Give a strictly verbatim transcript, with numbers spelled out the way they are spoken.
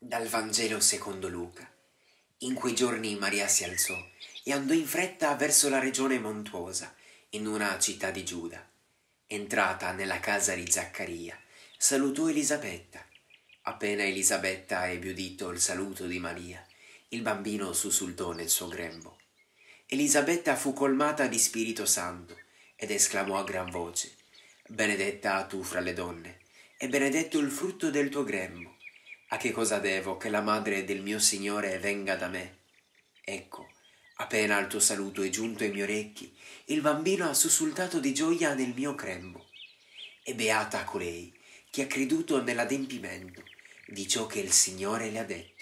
Dal Vangelo secondo Luca. In quei giorni Maria si alzò e andò in fretta verso la regione montuosa, in una città di Giuda. Entrata nella casa di Zaccaria, salutò Elisabetta. Appena Elisabetta ebbe udito il saluto di Maria, il bambino sussultò nel suo grembo. Elisabetta fu colmata di Spirito Santo ed esclamò a gran voce: «Benedetta tu fra le donne, e benedetto il frutto del tuo grembo. A che cosa devo che la madre del mio Signore venga da me? Ecco, appena il tuo saluto è giunto ai miei orecchi, il bambino ha sussultato di gioia nel mio grembo. E beata colei che ha creduto nell'adempimento di ciò che il Signore le ha detto».